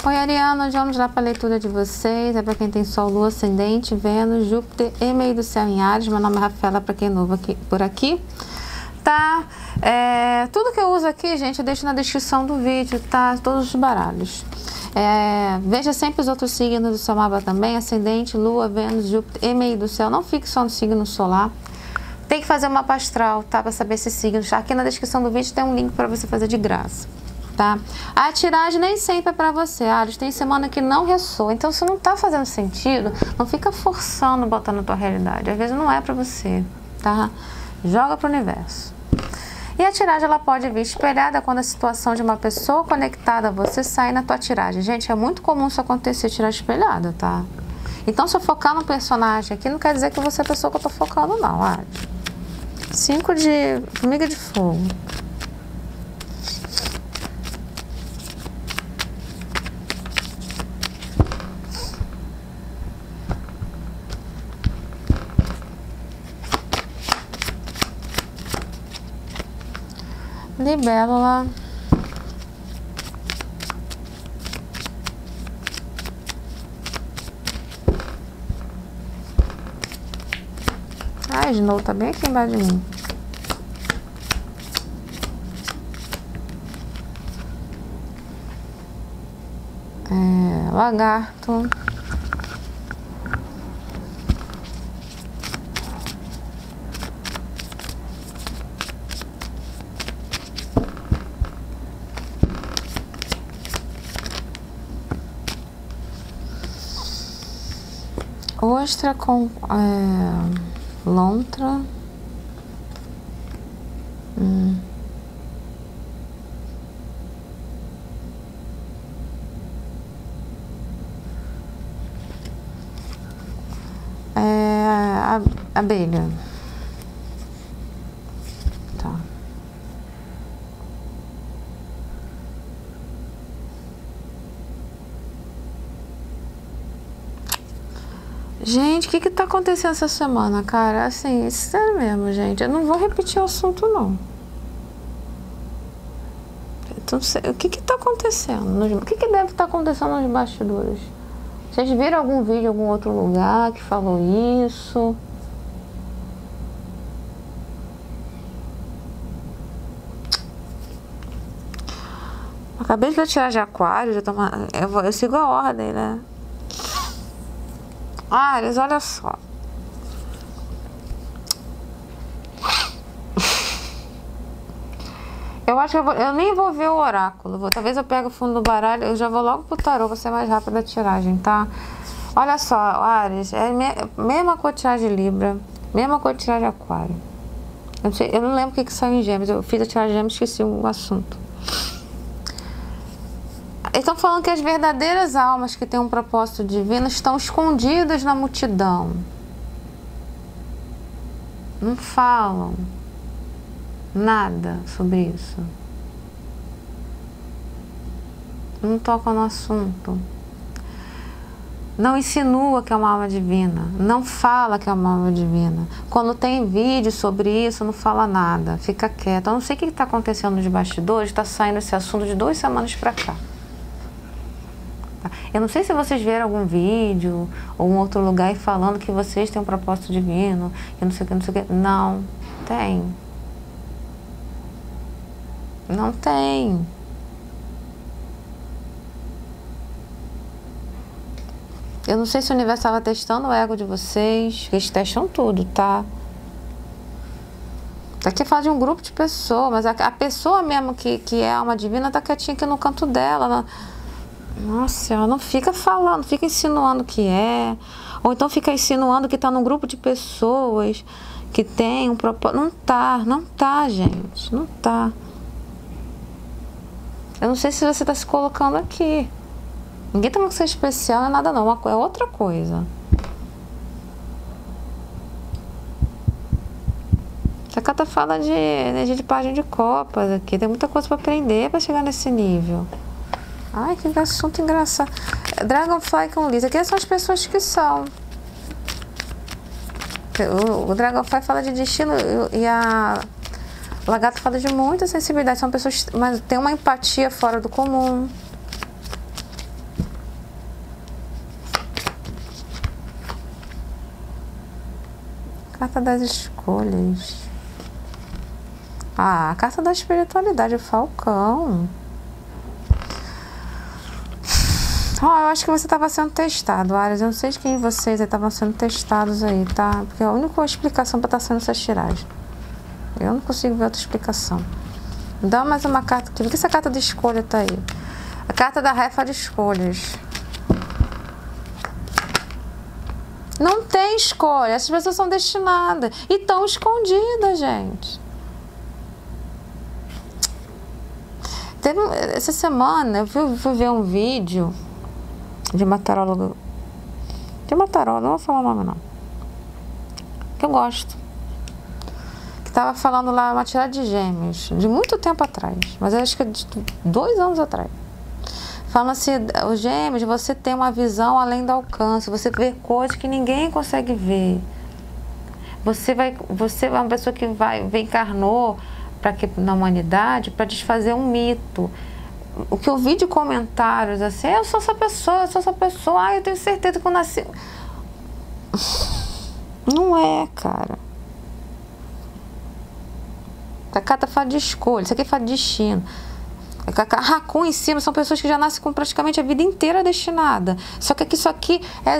Oi, Ariana, vamos lá para a leitura de vocês. É para quem tem Sol, Lua, Ascendente, Vênus, Júpiter e meio do céu em Áries. Meu nome é Rafaela, para quem é novo aqui, por aqui. Tá? Tudo que eu uso aqui, gente, eu deixo na descrição do vídeo, tá? Todos os baralhos. Veja sempre os outros signos do seu mapa também. Ascendente, Lua, Vênus, Júpiter e meio do céu. Não fique só no signo solar. Tem que fazer uma mapa astral, tá? Para saber esses signos. Aqui na descrição do vídeo tem um link para você fazer de graça. Tá? A tiragem nem sempre é para você, Áries. Tem semana que não ressoa. Então, se não tá fazendo sentido, não fica forçando, botando na tua realidade. Às vezes não é para você, tá? Joga pro universo. E a tiragem, ela pode vir espelhada quando a situação de uma pessoa conectada a você sair na tua tiragem. Gente, é muito comum isso acontecer, tiragem espelhada, tá? Então, se eu focar no personagem aqui, não quer dizer que você é a pessoa que eu tô focando, não, Áries. 5 de formiga de fogo. Libélula. Ai, de novo, tá bem aqui embaixo de mim. Lagarto. Ostra com lontra. Abelha. Tá. Gente, o que tá acontecendo essa semana, cara? Assim, sério mesmo, gente. Eu não vou repetir o assunto, não. Então, o que tá acontecendo? O que deve estar acontecendo nos bastidores? Vocês viram algum vídeo em algum outro lugar que falou isso? Acabei de tirar de Aquário, eu sigo a ordem, né? Áries, olha só. Eu acho que eu nem vou ver o oráculo. Talvez eu pegue o fundo do baralho, eu já vou logo pro tarô, vou ser mais rápida a tiragem, tá? Olha só, Áries, mesma cor de tiragem de Libra, mesma cor de tiragem de Aquário. Eu não lembro o que saiu em Gêmeos, eu fiz a tiragem de Gêmeos e esqueci o assunto. Eles estão falando que as verdadeiras almas que têm um propósito divino estão escondidas na multidão. Não falam nada sobre isso. Não tocam no assunto. Não insinua que é uma alma divina. Não fala que é uma alma divina. Quando tem vídeo sobre isso, não fala nada. Fica quieto. Eu não sei o que está acontecendo nos bastidores. Está saindo esse assunto de 2 semanas para cá. Eu não sei se vocês viram algum vídeo ou um outro lugar aí falando que vocês têm um propósito divino, que não sei o que, não sei o que. Não, tem. Não tem. Eu não sei se o universo estava testando o ego de vocês, eles testam tudo, tá? Aqui fala de um grupo de pessoas, mas a pessoa mesmo que é alma divina tá quietinha aqui no canto dela. Nossa, ela não fica falando, fica insinuando que é. Ou então fica insinuando que tá num grupo de pessoas que tem um propósito. Não tá, gente. Não tá. Eu não sei se você tá se colocando aqui. Ninguém tá falando que você é especial, não é nada não. É outra coisa. Essa carta fala de energia de página de copas aqui. Tem muita coisa para aprender para chegar nesse nível. Ai, que assunto engraçado. Dragonfly com Lisa. Aqui são as pessoas que são. O Dragonfly fala de destino e a Lagarto fala de muita sensibilidade. São pessoas, mas tem uma empatia fora do comum. carta das escolhas. Ah, a carta da espiritualidade, o Falcão. Eu acho que você estava sendo testado, Áries. Eu não sei de quem vocês estavam sendo testados aí, tá? Porque a única explicação para estar sendo essa tiragem. Eu não consigo ver outra explicação. Dá mais uma carta aqui. Por que essa carta de escolha tá aí? A carta da refa de escolhas. Não tem escolha. Essas pessoas são destinadas. E estão escondidas, gente. Essa semana eu fui ver um vídeo de uma taróloga. Não vou falar o nome não. Que eu gosto. Que tava falando lá uma tiragem de gêmeos. De muito tempo atrás. Mas eu acho que é de 2 anos atrás. Falando assim, os gêmeos, você tem uma visão além do alcance. Você vê coisas que ninguém consegue ver. Você é uma pessoa que encarnou na humanidade para desfazer um mito. O que eu vi de comentários assim, eu sou essa pessoa, eu tenho certeza que eu nasci. Não é, cara. A carta fala de escolha, isso aqui fala de destino. A Raccoon em cima são pessoas que já nascem com praticamente a vida inteira destinada. Só que isso aqui é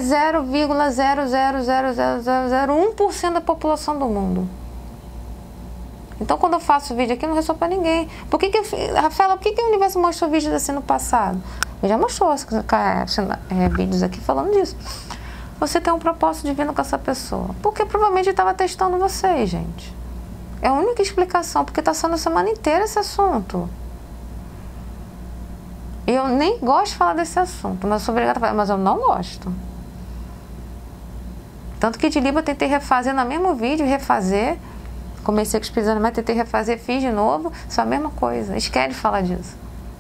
0,0000001% da população do mundo. Então, quando eu faço vídeo aqui, não ressoa pra ninguém. Rafaela, por que o universo mostrou vídeos assim no passado? Ele já mostrou vídeos aqui falando disso. Você tem um propósito divino com essa pessoa. Porque provavelmente ele estava testando vocês, gente. É a única explicação, porque está sendo a semana inteira esse assunto. Eu nem gosto de falar desse assunto, mas sou obrigada a falar, mas eu não gosto. Tanto que de Libra eu tentei refazer no mesmo vídeo, comecei com os pisando, mas tentei refazer, fiz de novo, só a mesma coisa. Eles querem falar disso.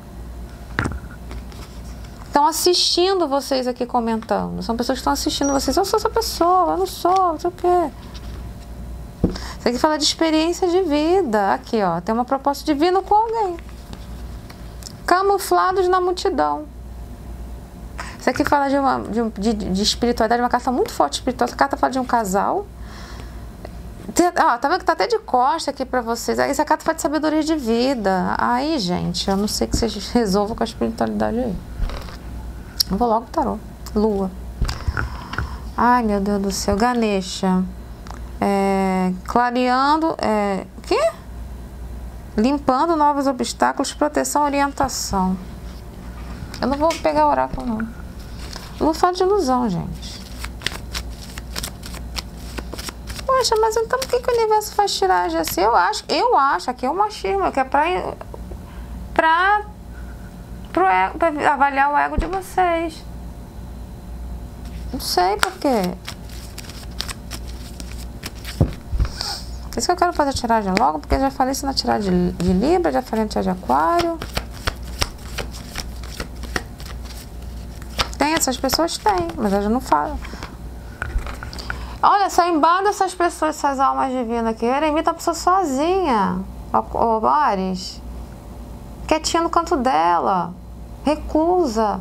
Estão assistindo vocês aqui comentando. São pessoas que estão assistindo vocês. Eu sou essa pessoa, eu não sou, não sei o quê. Isso aqui fala de experiência de vida. Aqui, ó, tem uma proposta divina com alguém. Camuflados na multidão. Isso aqui fala de espiritualidade, uma carta muito forte espiritual. Essa carta fala de um casal. Tá vendo que tá até de costa aqui pra vocês. Essa carta fala de sabedoria de vida. Aí, gente, eu não sei que vocês resolvam com a espiritualidade aí. Eu vou logo pro tarô. Lua. Ai, meu Deus do céu. Ganesha. Clareando. O quê? Limpando novos obstáculos, proteção, orientação. Eu não vou pegar oráculo, não. Eu vou falar de ilusão, gente. Poxa, mas então por que o universo faz tiragem assim? Eu acho, aqui é o machismo, que é pra avaliar o ego de vocês. Não sei por quê. Por isso que eu quero fazer a tiragem logo, porque eu já falei isso na tiragem de Libra, já falei na tiragem de Aquário. Tem, essas pessoas têm, mas elas não falam. Olha, só embada essas pessoas, essas almas divinas aqui. Eremita tá uma pessoa sozinha, ô Ares. Quietinha no canto dela. Reclusa.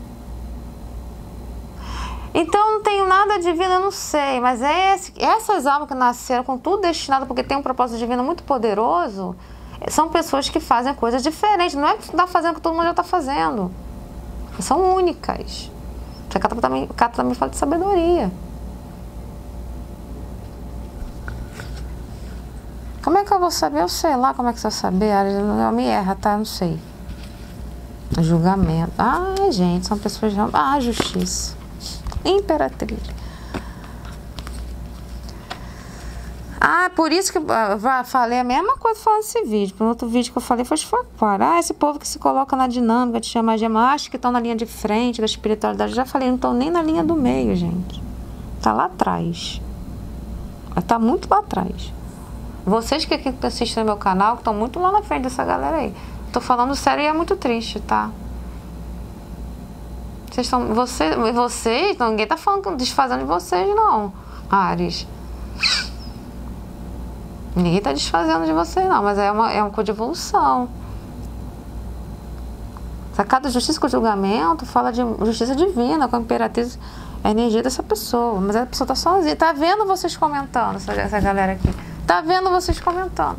Então eu não tenho nada divino, eu não sei. Mas essas almas que nasceram com tudo destinado, porque tem um propósito divino muito poderoso, são pessoas que fazem coisas diferentes. Não é que está fazendo o que todo mundo já está fazendo. São únicas. A carta também fala de sabedoria. Como é que eu vou saber? Eu sei lá como é que você vai saber. Eu me erra, tá? Eu não sei. Julgamento. Ah, gente, são pessoas... justiça. Imperatriz. Por isso que eu falei a mesma coisa falando nesse vídeo. No outro vídeo que eu falei foi fora. Esse povo que se coloca na dinâmica de chamar de acho que estão na linha de frente da espiritualidade. Já falei, não estão nem na linha do meio, gente. Tá lá atrás. Tá muito lá atrás. Vocês que assistem no meu canal, que estão muito lá na frente dessa galera aí. Tô falando sério e é muito triste, tá? Vocês, ninguém tá falando, desfazendo de vocês, não, Ares. Ninguém tá desfazendo de vocês, não, mas é uma coisa de evolução. Essa carta de justiça com julgamento fala de justiça divina, com a imperatriz. a energia dessa pessoa. Mas a pessoa tá sozinha. Tá vendo vocês comentando, essa galera aqui. Tá vendo vocês comentando.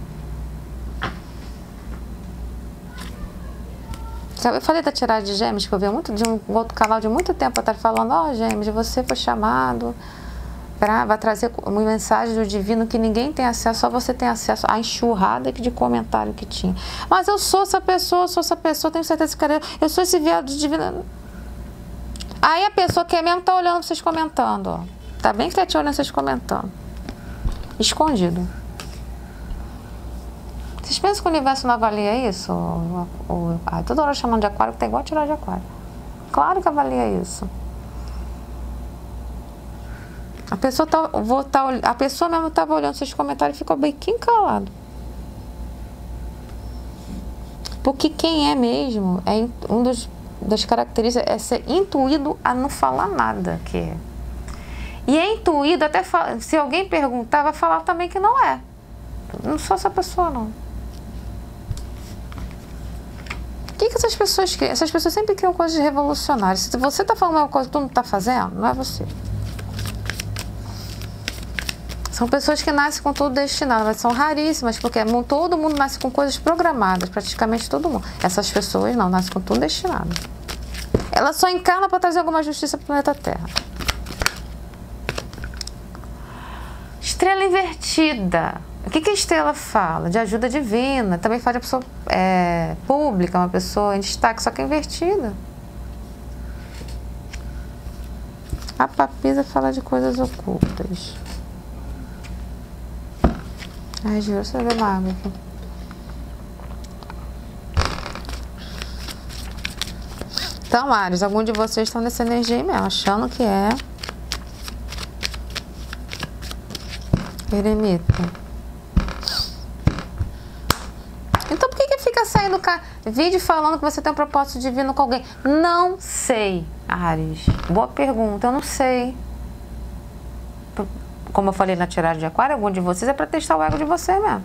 Eu falei da tiragem de Gêmeos, que eu vi muito de um outro canal de muito tempo atrás falando, ó, Gêmeos, você foi chamado vai trazer uma mensagem do divino que ninguém tem acesso, só você tem acesso à enxurrada de comentário que tinha. Mas eu sou essa pessoa, tenho certeza que eu sou esse viado divino. Aí a pessoa que é mesmo tá olhando vocês comentando, ó. Tá bem que tá te olhando vocês comentando. Escondido. Vocês pensam que o universo não avalia isso? Toda hora chamando de aquário, que tá igual a tirar de aquário. Claro que avalia isso. A pessoa mesmo estava olhando seus comentários e ficou bem calado. Porque quem é mesmo, das características é ser intuído a não falar nada. E é intuído, até se alguém perguntar, vai falar também que não é. Não sou essa pessoa, não. O que essas pessoas criam? Essas pessoas sempre criam coisas revolucionárias. Se você está falando uma coisa que tu não está fazendo, não é você. São pessoas que nascem com tudo destinado, mas são raríssimas, porque todo mundo nasce com coisas programadas, praticamente todo mundo. Essas pessoas não, nascem com tudo destinado. Ela só encarna para trazer alguma justiça para o planeta Terra. Estrela invertida. O que a estrela fala? De ajuda divina. Também fala de pessoa pública, uma pessoa em destaque, só que é invertida. A papisa fala de coisas ocultas. Ai, juro, você vai ver uma água aqui. Então, Áries, algum de vocês estão nessa energia aí mesmo, achando que é eremita. Então, por que fica saindo vídeo falando que você tem um propósito divino com alguém? Não sei, Áries. Boa pergunta, eu não sei. Como eu falei na tiragem de aquário, algum de vocês é para testar o ego de você mesmo.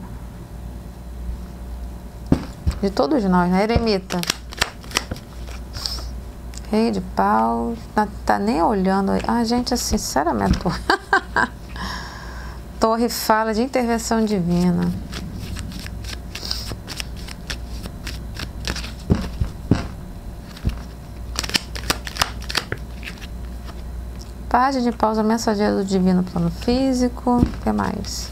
De todos nós, né? Eremita. Rei de paus. Não tá nem olhando aí. Ah, gente, assim, sinceramente. Torre fala de intervenção divina. Página de pausa, mensageiro do divino plano físico. O que mais?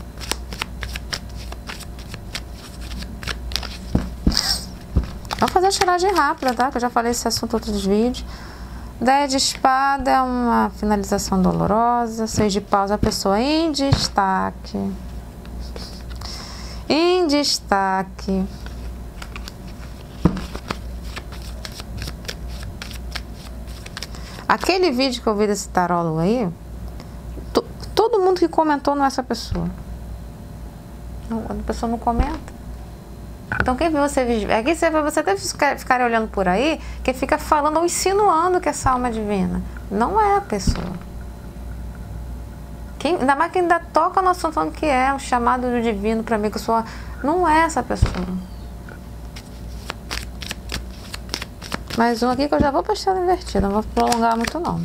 Vamos fazer a tiragem rápida, tá? Que eu já falei esse assunto em outros vídeos. 10 de espada é uma finalização dolorosa. 6 de pausa, a pessoa em destaque. Em destaque. Aquele vídeo que eu vi desse tarólogo aí, todo mundo que comentou não é essa pessoa. A pessoa não comenta. Então quem você aqui você deve ficar olhando por aí, que fica falando ou insinuando que essa alma é divina. Não é a pessoa. Ainda mais que ainda toca no assunto falando que é um chamado do divino para mim, que eu sou. Não é essa pessoa. Mais um aqui que eu já vou para a estrela invertida, não vou prolongar muito não.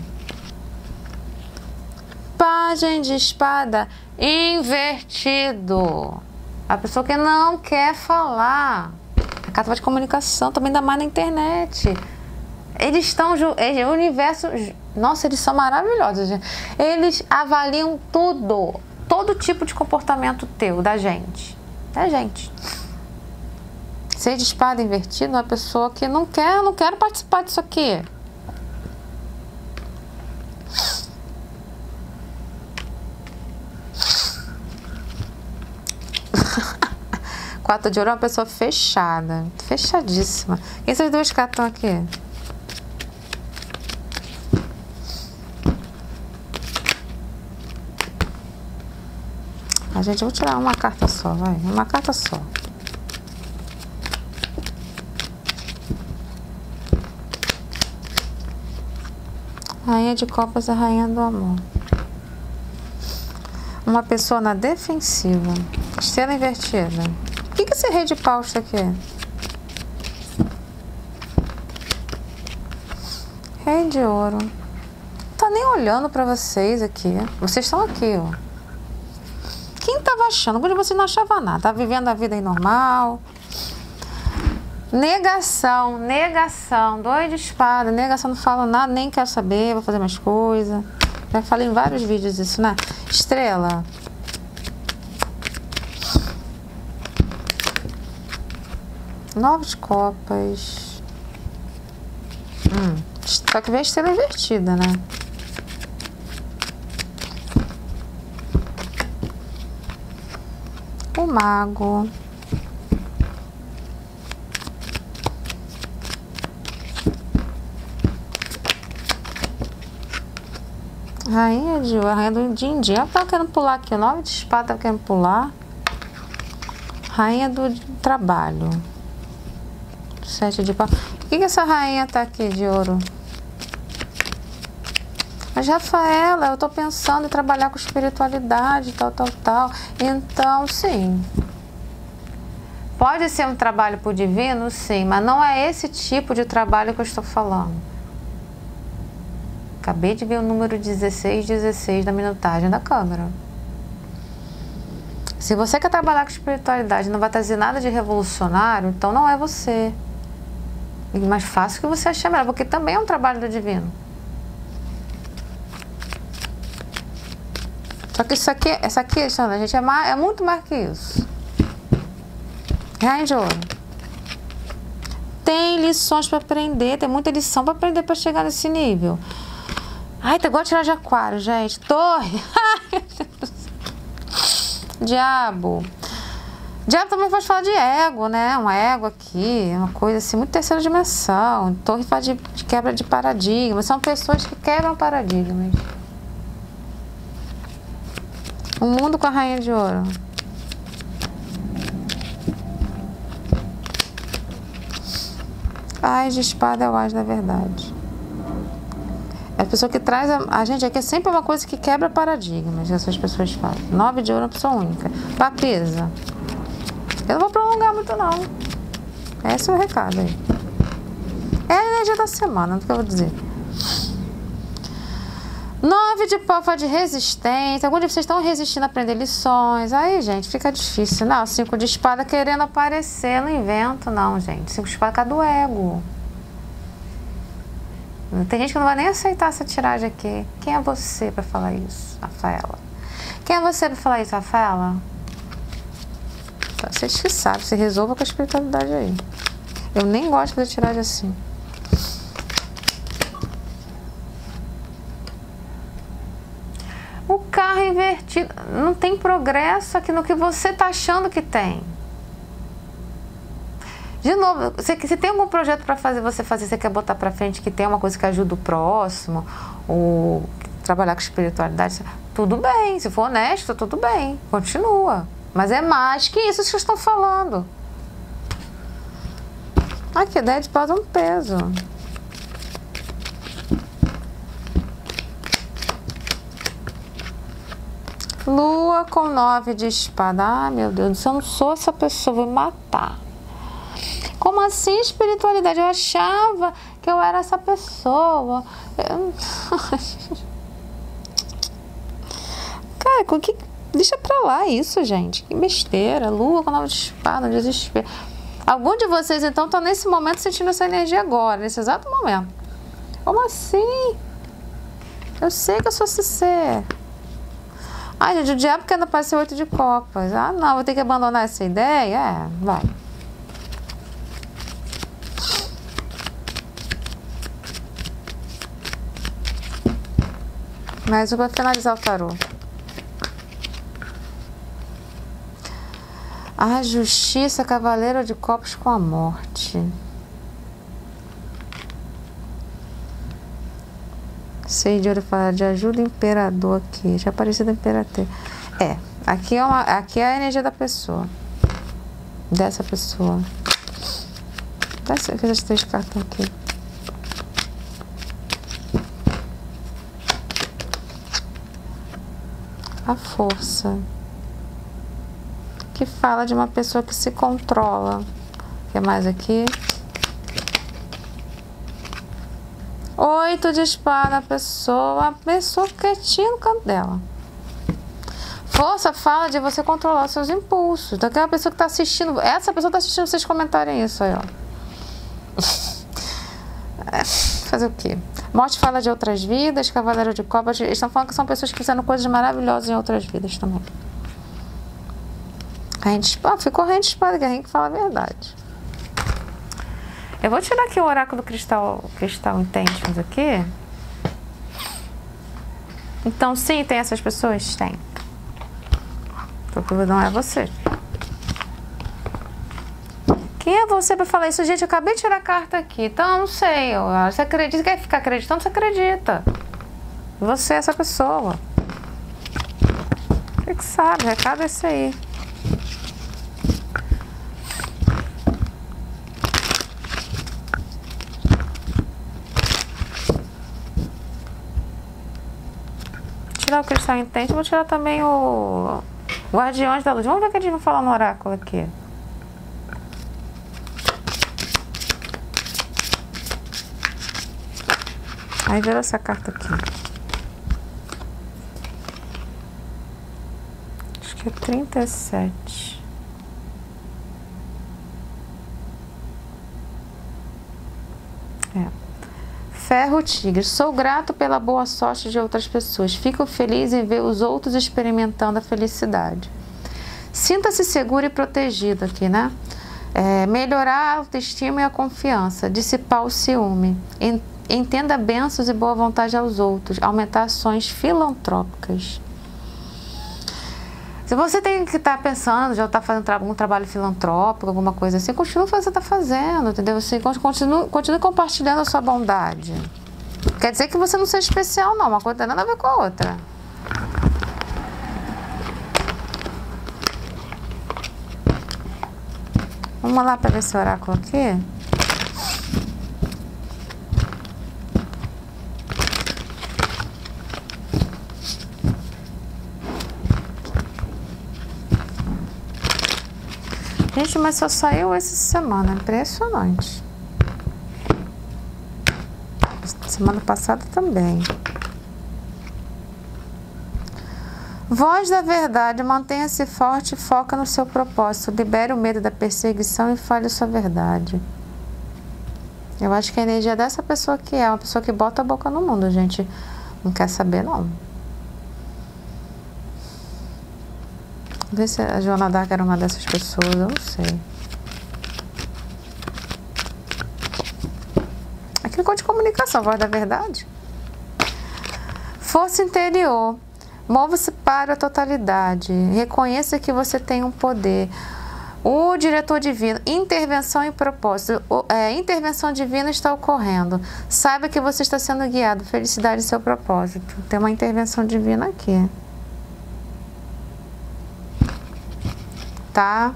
Pajem de espada invertido. A pessoa que não quer falar. A carta de comunicação também dá mais na internet. Eles estão... O universo... Nossa, eles são maravilhosos, gente. Eles avaliam tudo. Todo tipo de comportamento teu, da gente. Da gente. Ser de espada invertida é uma pessoa que não quero participar disso aqui. Quatro de ouro é uma pessoa fechada. Fechadíssima. Quem essas duas cartas estão aqui? Gente, eu vou tirar uma carta só, vai. Uma carta só. Rainha de copas é a rainha do amor. Uma pessoa na defensiva. Estrela invertida. O que esse rei de paus tá aqui? Rei de ouro. Tá tá nem olhando pra vocês aqui. Vocês estão aqui, ó. Quem tava achando? Algum de vocês não achava nada. Tá vivendo a vida aí normal. Negação, negação. 2 de espada, negação, não falo nada, nem quero saber, vou fazer mais coisas. Já falei em vários vídeos isso, né? Estrela. Nove de copas. Só que vem a estrela invertida, né? O mago. Rainha de ouro, rainha do din-din. Ela tava querendo pular aqui, o 9 de espada tava querendo pular. Rainha do trabalho. 7 de pau. Por que essa rainha tá aqui de ouro? Mas, Rafaela, eu tô pensando em trabalhar com espiritualidade, tal. Então, sim. Pode ser um trabalho pro divino, sim, mas não é esse tipo de trabalho que eu estou falando. Acabei de ver o número 1616 da minutagem da câmera. Se você quer trabalhar com espiritualidade e não vai trazer nada de revolucionário, então não é você. É mais fácil que você achar melhor, porque também é um trabalho do divino. Só que essa aqui, gente, é muito mais que isso. Rainha de ouro. Tem lições para aprender, tem muita lição para aprender para chegar nesse nível. Ai, tá igual tirar de aquário, gente. Torre. Diabo. Diabo também pode falar de ego, né? Um ego aqui, uma coisa assim, muito terceira dimensão. Torre fala de quebra de paradigmas. São pessoas que quebram paradigmas. O mundo com a rainha de ouro. Ás de espada é o ás da verdade. É a pessoa que traz a gente aqui é sempre uma coisa que quebra paradigmas. Essas pessoas falam. 9 de ouro é uma pessoa única. Papisa. Eu não vou prolongar muito, não. Esse é o recado aí. É a energia da semana, não é o que eu vou dizer. 9 de pau fala de resistência. Alguns de vocês estão resistindo a aprender lições. Aí, gente, fica difícil. Não, 5 de espada querendo aparecer no invento, não, gente. 5 de espada é por causa do ego. Tem gente que não vai nem aceitar essa tiragem aqui. Quem é você para falar isso, Rafaela? Quem é você para falar isso, Rafaela? Vocês que sabem, você resolva com a espiritualidade aí. Eu nem gosto de fazer tiragem assim. O carro invertido. Não tem progresso aqui no que você tá achando que tem. De novo, se tem algum projeto para você quer botar para frente, que tem uma coisa que ajuda o próximo, ou trabalhar com espiritualidade, tudo bem. Se for honesto, tudo bem. Continua. Mas é mais que isso que vocês estão falando. Aqui, 10 de paus é um peso. Lua com 9 de espada. Ai, meu Deus, se eu não sou essa pessoa, vou me matar. Como assim espiritualidade? Eu achava que eu era essa pessoa. Cara, deixa pra lá isso, gente. Que besteira. Lua com 9 de espada, desespero. Algum de vocês, então, estão nesse momento sentindo essa energia agora, nesse exato momento. Como assim? Eu sei que eu sou esse ser. Ai, gente, o diabo quer aparecer 8 de copas. Ah, não, vou ter que abandonar essa ideia? É, vai. Mais um para finalizar o tarô. A justiça, cavaleiro de copas com a morte. 6 de ouro fala de ajuda imperador aqui. Já apareceu da imperatriz. Aqui é a energia da pessoa. Dessa pessoa. Essas 3 cartas aqui. A força. Que fala de uma pessoa que se controla. O que mais aqui? 8 de espada, a pessoa quietinha no canto dela. Força fala de você controlar os seus impulsos. Então, aquela pessoa que está assistindo, essa pessoa está assistindo vocês comentarem isso aí, ó. Fazer o quê? Morte fala de outras vidas, Cavaleiro de Copas, eles estão falando que são pessoas que fizeram coisas maravilhosas em outras vidas também. Ficou Rainha de Espada, que é a Rainha que fala a verdade. Eu vou tirar aqui o oráculo do cristal Intentions aqui. Então, sim, tem essas pessoas? Tem. Porque não é você. Quem é você para falar isso? Gente, eu acabei de tirar a carta aqui. Então, eu não sei. Você acredita? Quer ficar acreditando? Você acredita. Você é essa pessoa. O que sabe? O recado é esse aí. Tirar o cristal intente, vou tirar também o Guardiões da Luz. Vamos ver o que a gente vai falar no oráculo aqui. Aí virou essa carta aqui. Acho que é 37. Ferro Tigre. Sou grato pela boa sorte de outras pessoas. Fico feliz em ver os outros experimentando a felicidade. Sinta-se seguro e protegido aqui, né? Melhorar a autoestima e a confiança. Dissipar o ciúme. Entenda bênçãos e boa vontade aos outros. Aumentar ações filantrópicas. Se você tem que estar pensando, já está fazendo algum trabalho filantrópico, alguma coisa assim, continue fazendo o que você está fazendo, entendeu? Você continue compartilhando a sua bondade. Quer dizer que você não seja especial, não. Uma coisa não tem nada a ver com a outra. Vamos lá para ver esse oráculo aqui. Gente, mas só saiu essa semana, impressionante. Semana passada também. Voz da verdade, mantenha-se forte e foca no seu propósito. Libere o medo da perseguição e fale a sua verdade. Eu acho que a energia dessa pessoa aqui é uma pessoa que bota a boca no mundo, gente. Não quer saber, não. Vê se a Joana Dark era uma dessas pessoas, eu não sei. Aqui é de comunicação, voz da verdade. Força interior. Mova-se para a totalidade. Reconheça que você tem um poder. O diretor divino, intervenção e propósito. Intervenção divina está ocorrendo. Saiba que você está sendo guiado. Felicidade em seu propósito. Tem uma intervenção divina aqui. Tá?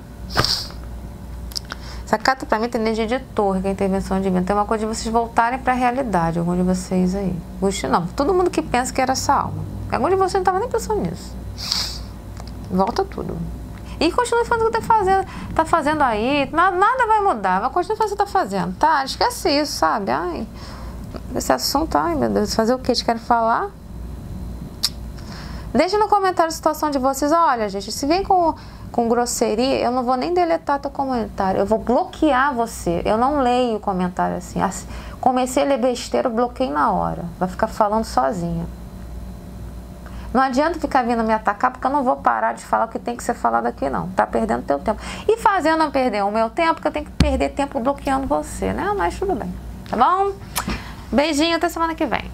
Essa carta pra mim tem energia de torre, que é a intervenção divina. Tem uma coisa de vocês voltarem pra realidade, algum de vocês aí. Não, todo mundo que pensa que era essa alma. Algum de vocês não tava nem pensando nisso. Volta tudo. E continue fazendo o que tá fazendo aí. Nada vai mudar, mas continue fazendo o que tá fazendo, tá? Esquece isso, sabe? Ai, esse assunto, ai meu Deus, fazer o que? Eles querem falar? Deixa no comentário a situação de vocês. Olha, gente, se vem com grosseria, eu não vou nem deletar teu comentário, eu vou bloquear você. Eu não leio o comentário assim. Comecei a ler besteira, eu bloqueei na hora. Vai ficar falando sozinha. Não adianta ficar vindo me atacar, porque eu não vou parar de falar o que tem que ser falado aqui, não. Tá perdendo teu tempo. E fazendo eu perder o meu tempo, porque eu tenho que perder tempo bloqueando você, né? Mas tudo bem. Tá bom? Beijinho, até semana que vem.